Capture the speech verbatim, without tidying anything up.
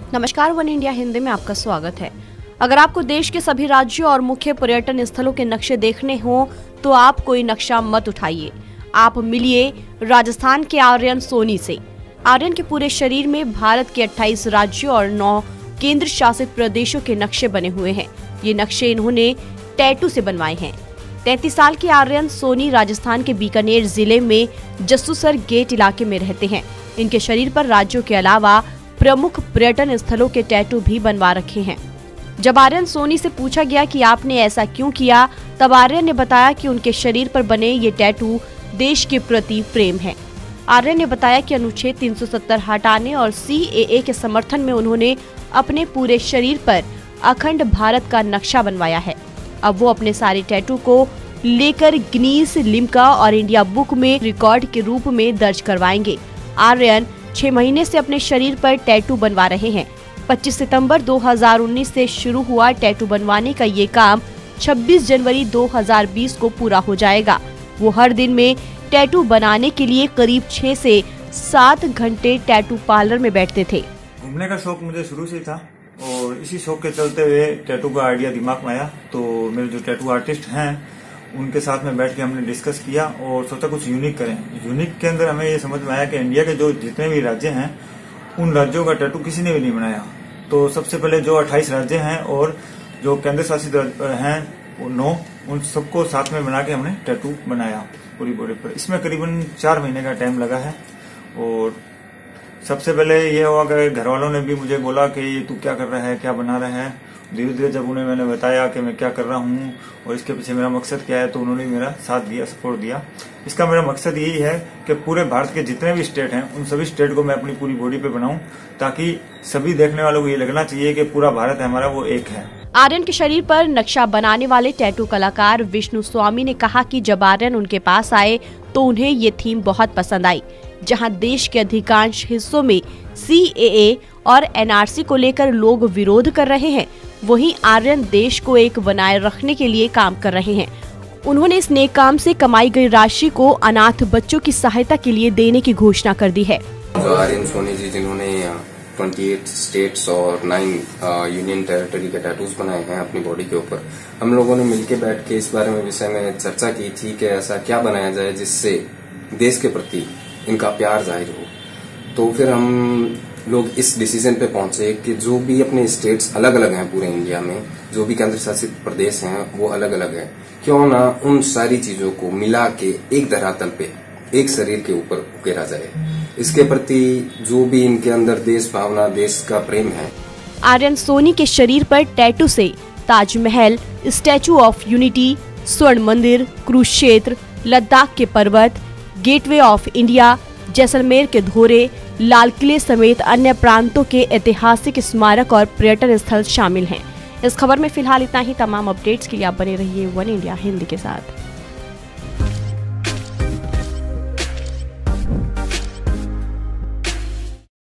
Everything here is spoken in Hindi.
नमस्कार, वन इंडिया हिंदी में आपका स्वागत है। अगर आपको देश के सभी राज्यों और मुख्य पर्यटन स्थलों के नक्शे देखने हों तो आप कोई नक्शा मत उठाइए। आप मिलिए राजस्थान के आर्यन सोनी से। आर्यन के पूरे शरीर में भारत के अट्ठाईस राज्यों और नौ केंद्र शासित प्रदेशों के नक्शे बने हुए हैं। ये नक्शे इन्होंने टैटू से बनवाए हैं। तैंतीस साल के आर्यन सोनी राजस्थान के बीकानेर जिले में जस्सूसर गेट इलाके में रहते हैं। इनके शरीर पर राज्यों के अलावा प्रमुख पर्यटन स्थलों के टैटू भी बनवा रखे हैं। जब आर्यन सोनी से पूछा गया कि आपने ऐसा क्यों किया, तब आर्यन ने बताया कि उनके शरीर पर बने ये टैटू देश के प्रति प्रेम है। आर्यन ने बताया कि अनुच्छेद तीन सौ सत्तर हटाने और सी ए ए के समर्थन में उन्होंने अपने पूरे शरीर पर अखंड भारत का नक्शा बनवाया है। अब वो अपने सारे टैटू को लेकर गिनीज, लिम्का और इंडिया बुक में रिकॉर्ड के रूप में दर्ज करवाएंगे। आर्यन छह महीने से अपने शरीर पर टैटू बनवा रहे हैं। पच्चीस सितंबर दो हज़ार उन्नीस से शुरू हुआ टैटू बनवाने का ये काम छब्बीस जनवरी दो हज़ार बीस को पूरा हो जाएगा। वो हर दिन में टैटू बनाने के लिए करीब छह से सात घंटे टैटू पार्लर में बैठते थे। घूमने का शौक मुझे शुरू से था और इसी शौक के चलते हुए टैटू का आइडिया दिमाग में आया। तो मेरे जो टैटू आर्टिस्ट हैं उनके साथ में बैठ के हमने डिस्कस किया और सोचा कुछ यूनिक करें। यूनिक के अंदर हमें ये समझ में आया कि इंडिया के जो जितने भी राज्य हैं उन राज्यों का टैटू किसी ने भी नहीं बनाया। तो सबसे पहले जो अट्ठाईस राज्य हैं और जो केंद्र शासित हैं वो नौ, उन सबको साथ में बना के हमने टैटू बनाया पूरी बॉडी पर। इसमें करीबन चार महीने का टाइम लगा है। और सबसे पहले ये हुआ कि घर वालों ने भी मुझे बोला कि तू क्या कर रहा है, क्या बना रहा है। धीरे धीरे जब उन्हें मैंने बताया कि मैं क्या कर रहा हूँ और इसके पीछे मेरा मकसद क्या है, तो उन्होंने मेरा साथ दिया, सपोर्ट दिया। इसका मेरा मकसद यही है कि पूरे भारत के जितने भी स्टेट हैं उन सभी स्टेट को मैं अपनी पूरी बॉडी पे बनाऊं, ताकि सभी देखने वालों को ये लगना चाहिए कि पूरा भारत है हमारा, वो एक है। आर्यन के शरीर पर नक्शा बनाने वाले टैटू कलाकार विष्णु स्वामी ने कहा कि जब आर्यन उनके पास आए तो उन्हें ये थीम बहुत पसंद आई। जहां देश के अधिकांश हिस्सों में सी ए ए और एन आर सी को लेकर लोग विरोध कर रहे हैं, वहीं आर्यन देश को एक बनाए रखने के लिए काम कर रहे हैं। उन्होंने इस नेक काम से कमाई गई राशि को अनाथ बच्चों की सहायता के लिए देने की घोषणा कर दी है। जो आर्यन सोनी जी जिन्होंने अट्ठाईस स्टेट्स और नौ यूनियन टेरिटरी के टैटूज बनाए हैं अपनी बॉडी के ऊपर, हम लोगों ने मिलकर बैठ के इस बारे में विषय में चर्चा की थी कि ऐसा क्या बनाया जाए जिससे देश के प्रति इनका प्यार जाहिर हो। तो फिर हम लोग इस डिसीजन पे पहुंचे कि जो भी अपने स्टेट्स अलग अलग हैं पूरे इंडिया में, जो भी केंद्र शासित प्रदेश हैं वो अलग अलग है, क्यों ना उन सारी चीजों को मिला के एक धरातल पे एक शरीर के ऊपर उकेरा जाए। इसके प्रति जो भी इनके अंदर देश भावना, देश का प्रेम है। आर्यन सोनी के शरीर पर टैटू से ताजमहल, स्टैचू ऑफ यूनिटी, स्वर्ण मंदिर, कुरुक्षेत्र, लद्दाख के पर्वत, गेटवे ऑफ इंडिया, जैसलमेर के धोरे, लाल किले समेत अन्य प्रांतों के ऐतिहासिक स्मारक और पर्यटन स्थल शामिल हैं। इस खबर में फिलहाल इतना ही। तमाम अपडेट्स के लिए आप बने रहिए वन इंडिया हिंदी के साथ।